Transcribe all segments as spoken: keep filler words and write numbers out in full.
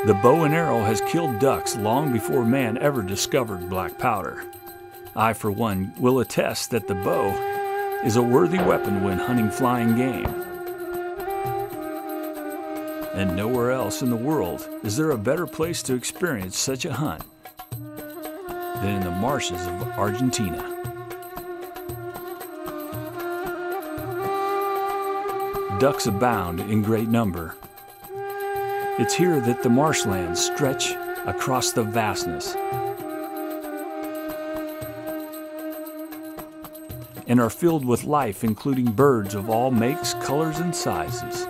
The bow and arrow has killed ducks long before man ever discovered black powder. I, for one, will attest that the bow is a worthy weapon when hunting flying game. And nowhere else in the world is there a better place to experience such a hunt than in the marshes of Argentina. Ducks abound in great number. It's here that the marshlands stretch across the vastness and are filled with life, including birds of all makes, colors, and sizes.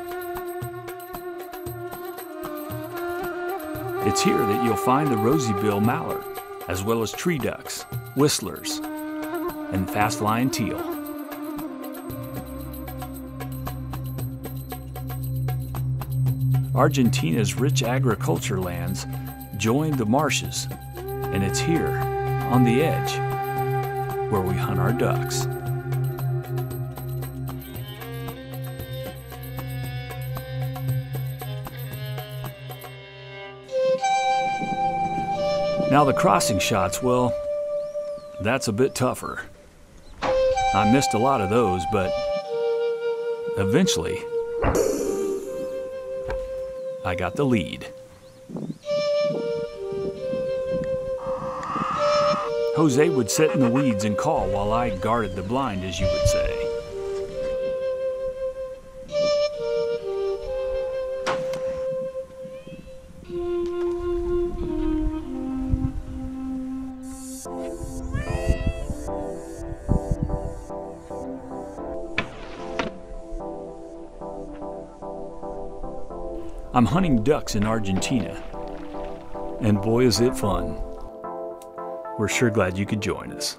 It's here that you'll find the rosy-bill mallard, as well as tree ducks, whistlers, and fast-flying teal. Argentina's rich agriculture lands join the marshes, and it's here, on the edge, where we hunt our ducks. Now the crossing shots, well, that's a bit tougher. I missed a lot of those, but eventually I got the lead. Jose would sit in the weeds and call while I guarded the blind, as you would say. I'm hunting ducks in Argentina, and boy is it fun. We're sure glad you could join us.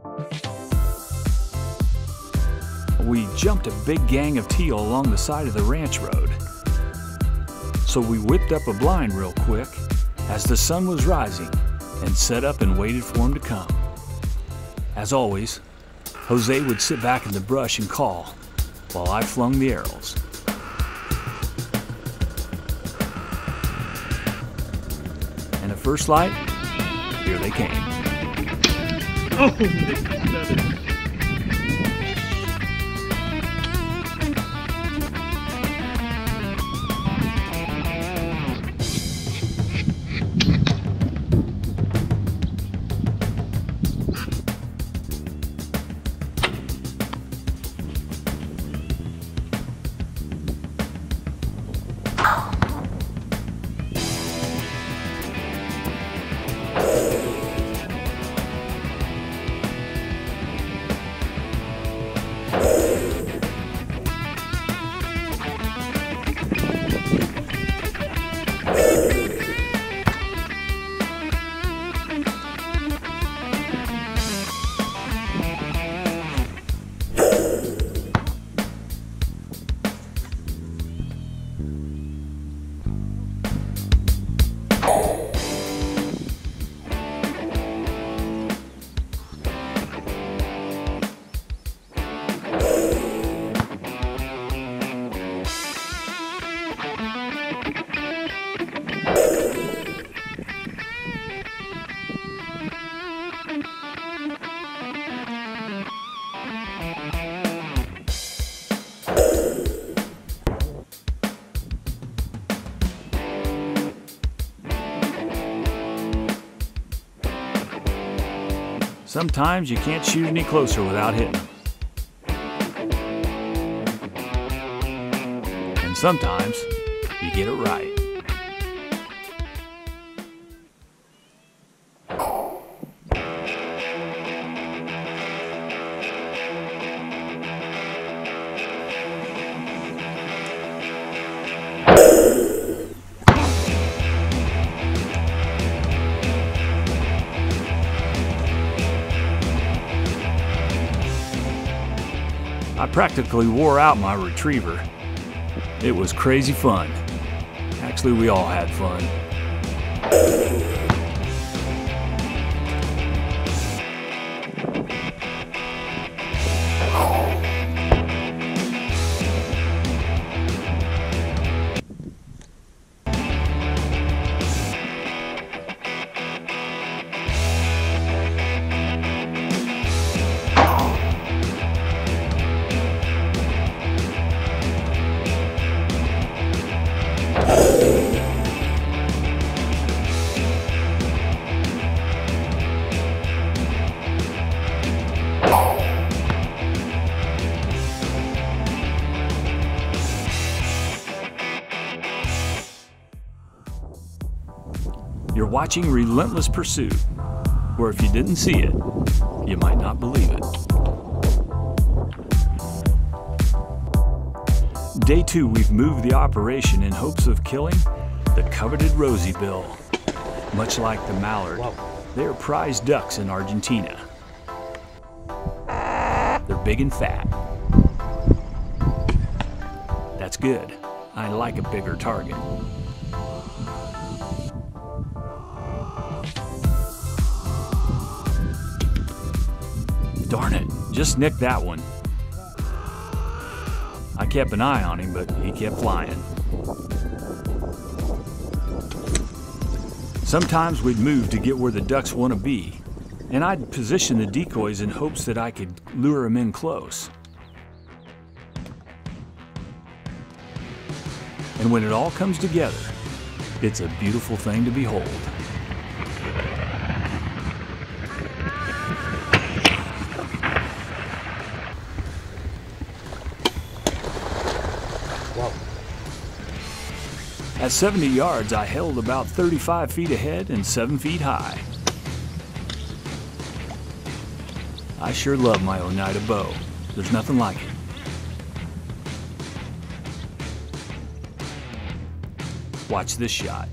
We jumped a big gang of teal along the side of the ranch road, so we whipped up a blind real quick as the sun was rising and set up and waited for him to come. As always, Jose would sit back in the brush and call while I flung the arrows. And at first light, here they came. Oh, they got it. Sometimes you can't shoot any closer without hitting them. And sometimes you get it right. I practically wore out my retriever. It was crazy fun. Actually, we all had fun. You're watching Relentless Pursuit, where if you didn't see it, you might not believe it. Day two, we've moved the operation in hopes of killing the coveted rosy bill. Much like the mallard, they are prized ducks in Argentina. They're big and fat. That's good. I like a bigger target. Darn it, just nicked that one. I kept an eye on him, but he kept flying. Sometimes we'd move to get where the ducks want to be, and I'd position the decoys in hopes that I could lure them in close. And when it all comes together, it's a beautiful thing to behold. Wow. At seventy yards, I held about thirty-five feet ahead and seven feet high. I sure love my Oneida bow. There's nothing like it. Watch this shot.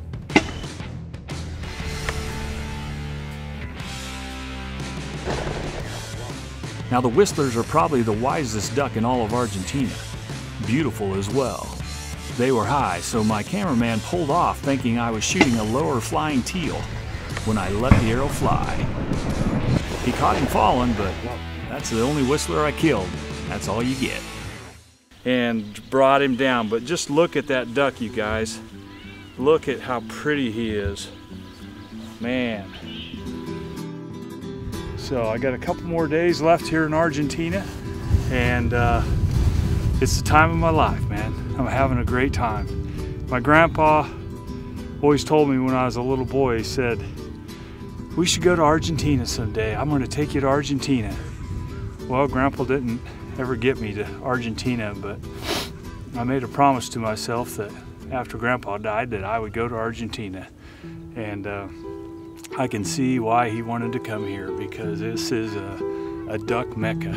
Now the whistlers are probably the wisest duck in all of Argentina. Beautiful as well. They were high, so my cameraman pulled off thinking I was shooting a lower flying teal when I let the arrow fly. He caught him falling, but that's the only whistler I killed. That's all you get. And brought him down, but just look at that duck, you guys. Look at how pretty he is. Man. So I got a couple more days left here in Argentina, and uh, it's the time of my life, man. I'm having a great time. My grandpa always told me when I was a little boy, he said, we should go to Argentina someday. I'm gonna take you to Argentina. Well, Grandpa didn't ever get me to Argentina, but I made a promise to myself that after Grandpa died that I would go to Argentina. And uh, I can see why he wanted to come here, because this is a, a duck mecca.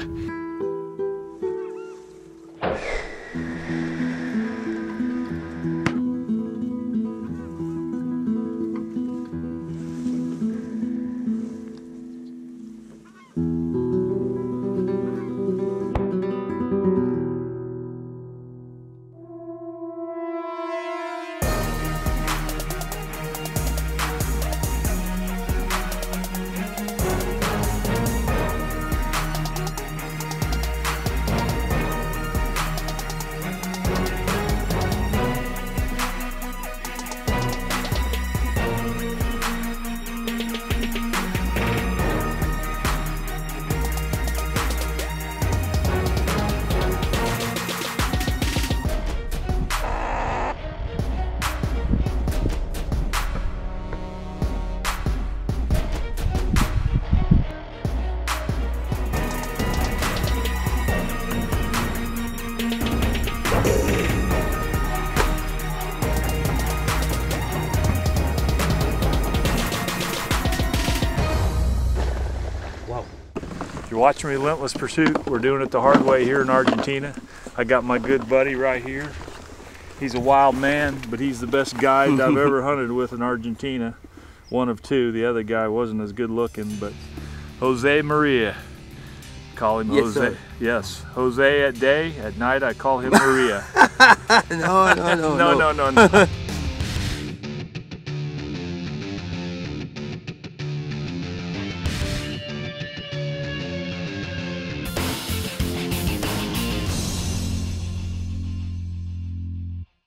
You're watching Relentless Pursuit. We're doing it the hard way here in Argentina. I got my good buddy right here. He's a wild man, but he's the best guide I've ever hunted with in Argentina. One of two. The other guy wasn't as good looking, but Jose Maria. Call him Yes, Jose. sir. Yes, Jose at day. At night I call him Maria. no, no, no, no, no, no, no. no.